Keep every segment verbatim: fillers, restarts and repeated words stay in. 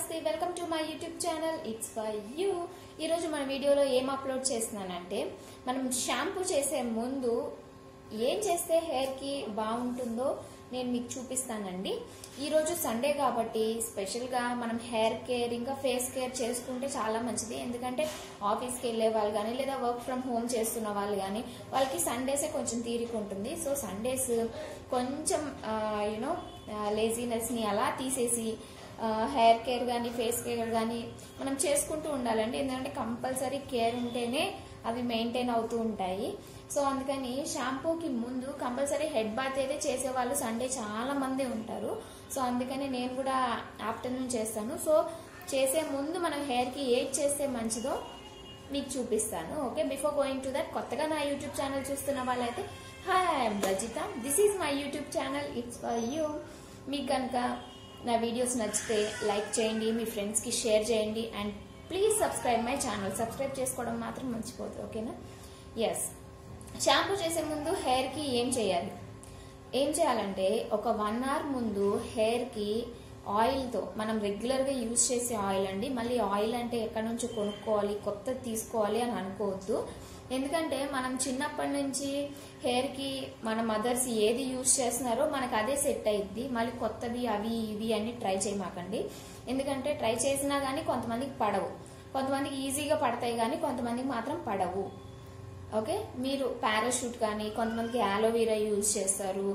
నమస్తే welcome to my YouTube channel it's for you. ఈరోజు మన వీడియోలో ఏం అప్లోడ్ చేస్తున్నానంటే మనం షాంపూ చేసే ముందు ఏం చేస్తే హెయిర్ కి బాగుంటుందో నేను మీకు చూపిస్తానండి. ఈరోజు సండే కాబట్టి స్పెషల్ గా మనం హెయిర్ కేర్ ఇంకా ఫేస్ కేర్ చేసుకుంటే చాలా మంచిది. ఎందుకంటే ఆఫీస్కి వెళ్ళే వాళ్ళు కానీ లేదా వర్క్ ఫ్రమ్ హోమ్ చేస్తున్న వాళ్ళు కానీ వాళ్ళకి సండేసే కొంచెం తీరిక ఉంటుంది. సో సండేస్ కొంచెం యూనో లేజీనెస్ ని అలా తీసేసి హెయిర్ కేర్ కానీ ఫేస్ కేర్ కానీ మనం చేసుకుంటూ ఉండాలండి. ఎందుకంటే కంపల్సరీ కేర్ ఉంటేనే అవి మెయింటైన్ అవుతూ ఉంటాయి. సో అందుకని షాంపూకి ముందు కంపల్సరీ హెడ్ బాత్ అయితే చేసే వాళ్ళు సండే చాలా మంది ఉంటారు. సో అందుకని నేను కూడా ఆఫ్టర్నూన్ చేస్తాను. సో చేసే ముందు మనం హెయిర్ కి ఏది చేస్తే మంచిదో మీకు చూపిస్తాను. Okay, before going to that కొత్తగా నా యూట్యూబ్ ఛానల్ చూస్తున్న వాళ్ళైతే hi, I'm Rajitha, this is my YouTube channel it's for you. మీకు కనుక నా వీడియోస్ నచ్చితే లైక్ చేయండి, మీ ఫ్రెండ్స్ కి షేర్ చేయండి and please subscribe my channel. Subscribe చేసుకోవడం మాత్రం మర్చిపోదు, ఓకేనా? ఎస్, షాంపూ చేసే ముందు హెయిర్ కి ఏం చేయాలి ఏం చేయాలంటే ఒక వన్ అవర్ ముందు హెయిర్ కి ఆయిల్ తో, మనం రెగ్యులర్ గా యూజ్ చేసే ఆయిల్ అండి. మళ్ళీ ఆయిల్ అంటే ఎక్కడి నుంచి కొనుక్కోవాలి, కొత్తది తీసుకోవాలి అని అనుకోవద్దు. ఎందుకంటే మనం చిన్నప్పటి నుంచి హెయిర్ కి మన మదర్స్ ఏది యూజ్ చేస్తున్నారో మనకు అదే సెట్ అయ్యిద్ది. మళ్ళీ కొత్తవి అవి ఇవి అన్ని ట్రై చేయమాకండి. ఎందుకంటే ట్రై చేసినా గానీ కొంతమందికి పడవు, కొంతమందికి ఈజీగా పడతాయి కానీ కొంతమందికి మాత్రం పడవు. ఓకే, మీరు పారాషూట్ కానీ కొంతమందికి ఆలోవెరా యూజ్ చేస్తారు,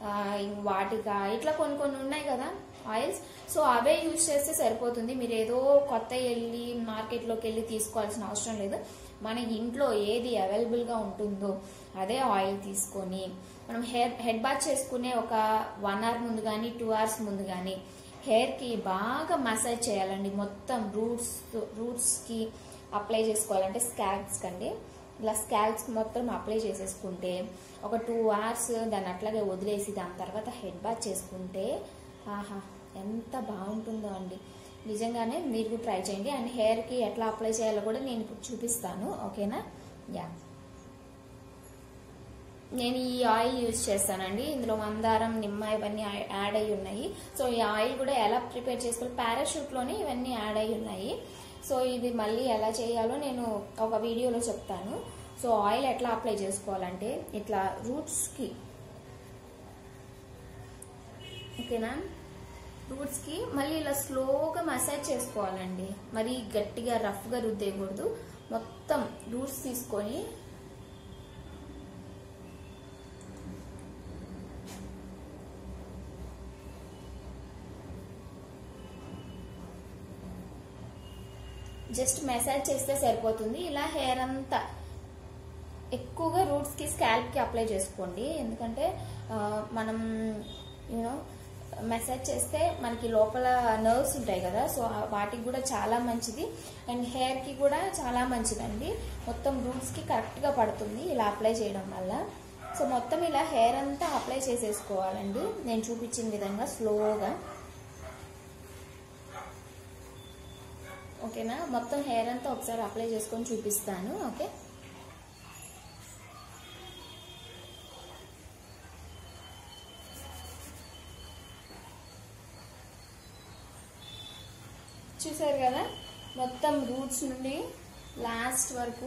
వాటికా ఇట్లా కొన్ని కొన్ని ఉన్నాయి కదా ఆయిల్స్. సో అవే యూజ్ చేస్తే సరిపోతుంది. మీరు ఏదో కొత్త వెళ్ళి మార్కెట్లోకి వెళ్ళి తీసుకోవాల్సిన అవసరం లేదు. మన ఇంట్లో ఏది అవైలబుల్ గా ఉంటుందో అదే ఆయిల్ తీసుకొని మనం హెయిర్ హెడ్ బాత్ చేసుకునే ఒక వన్ అవర్ ముందు కానీ టూ అవర్స్ ముందు కానీ హెయిర్ కి బాగా మసాజ్ చేయాలండి. మొత్తం రూట్స్ రూట్స్ కి అప్లై చేసుకోవాలంటే స్కాల్ప్స్ కండి ఇలా స్కాల్ప్స్ మొత్తం అప్లై చేసేసుకుంటే ఒక టూ అవర్స్ దాన్ని అట్లాగే వదిలేసి దాని తర్వాత హెడ్ బాత్ చేసుకుంటే ఆహా ఎంత బాగుంటుందో అండి. నిజంగానే మీరు ట్రై చేయండి. అండ్ హెయిర్ కి ఎట్లా అప్లై చేయాలో కూడా నేను ఇప్పుడు చూపిస్తాను, ఓకేనా? యా, నేను ఈ ఆయిల్ యూజ్ చేస్తానండి. ఇందులో మందారం, నిమ్మ ఇవన్నీ యాడ్ అయి ఉన్నాయి. సో ఈ ఆయిల్ కూడా ఎలా ప్రిపేర్ చేసుకోవాలి, పారాషూట్ లోనే ఇవన్నీ యాడ్ అయి ఉన్నాయి. సో ఇది మళ్ళీ ఎలా చేయాలో నేను ఒక వీడియోలో చెప్తాను. సో ఆయిల్ ఎట్లా అప్లై చేసుకోవాలంటే ఇట్లా రూట్స్ కి, ఓకేనా, రూట్స్ కి మళ్ళీ ఇలా స్లోగా మసాజ్ చేసుకోవాలండి. మరి గట్టిగా రఫ్ గా రుద్దేయకూడదు. మొత్తం రూట్స్ తీసుకొని జస్ట్ మసాజ్ చేస్తే సరిపోతుంది. ఇలా హెయిర్ అంతా ఎక్కువగా రూట్స్ కి స్కాల్ప్ కి అప్లై చేసుకోండి. ఎందుకంటే మనం యూనో మసాజ్ చేస్తే మనకి లోపల నర్వ్స్ ఉంటాయి కదా, సో వాటికి కూడా చాలా మంచిది అండ్ హెయిర్ కి కూడా చాలా మంచిదండి. మొత్తం రూట్స్ కి కరెక్ట్ గా పడుతుంది ఇలా అప్లై చేయడం వల్ల. సో మొత్తం ఇలా హెయిర్ అంతా అప్లై చేసేసుకోవాలండి నేను చూపించిన విధంగా స్లోగా, ఓకేనా? మొత్తం హెయిర్ అంతా ఒకసారి అప్లై చేసుకొని చూపిస్తాను. ఓకే, చూసారు కదా, మొత్తం రూట్స్ నుండి లాస్ట్ వరకు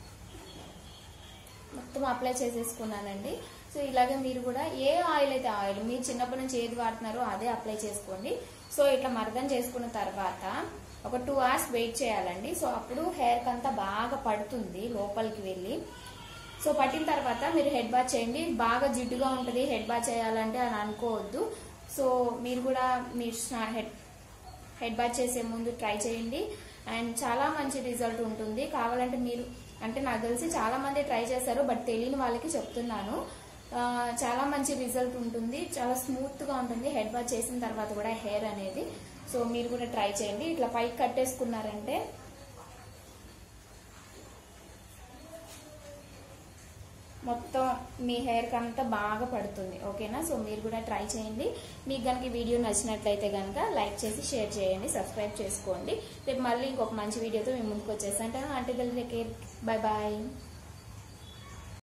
మొత్తం అప్లై చేసేసుకున్నానండి. సో ఇలాగే మీరు కూడా ఏ ఆయిల్ అయితే ఆయిల్ మీరు చిన్నప్పటి నుంచి ఏది వాడుతున్నారో అదే అప్లై చేసుకోండి. సో ఇట్లా మర్దం చేసుకున్న తర్వాత ఒక టూ అవర్స్ వెయిట్ చేయాలండి. సో అప్పుడు హెయిర్ కంతా బాగా పడుతుంది లోపలికి వెళ్ళి. సో పట్టిన తర్వాత మీరు హెడ్ బాత్ చేయండి. బాగా జిడ్డుగా ఉంటుంది హెడ్ బాత్ చేయాలంటే అని అనుకోవద్దు. సో మీరు కూడా మీరు హెడ్ హెడ్ బాత్ చేసే ముందు ట్రై చేయండి అండ్ చాలా మంచి రిజల్ట్ ఉంటుంది. కావాలంటే మీరు, అంటే నాకు తెలిసి చాలా మంది ట్రై చేస్తారు బట్ తెలియని వాళ్ళకి చెప్తున్నాను, చాలా మంచి రిజల్ట్ ఉంటుంది. చాలా స్మూత్ గా ఉంటుంది హెడ్ బాత్ చేసిన తర్వాత కూడా హెయిర్ అనేది. సో మీరు కూడా ట్రై చేయండి. ఇట్లా పైకి కట్టేసుకున్నారంటే మొత్తం మీ హెయిర్ కి అంతా బాగా పడుతుంది, ఓకేనా? సో మీరు కూడా ట్రై చేయండి. మీకు కనుక ఈ వీడియో నచ్చినట్లయితే కనుక లైక్ చేసి షేర్ చేయండి, సబ్స్క్రైబ్ చేసుకోండి. రేపు మళ్ళీ ఇంకొక మంచి వీడియోతో మేము ముందుకు వచ్చేసాను. అంటే బై బాయ్.